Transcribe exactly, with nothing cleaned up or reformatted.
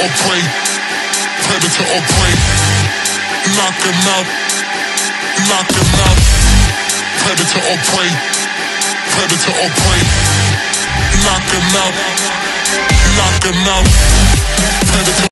or prey, predator or prey. Knock him out, knock him out. Predator or prey, predator or prey. Knock him out, knock him out. Predator.